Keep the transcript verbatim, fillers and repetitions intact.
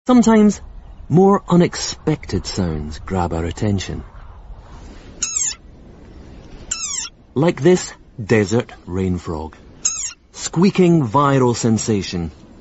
Sometimes, more unexpected sounds grab our attention. Like this desert rain frog. Squeaking viral sensation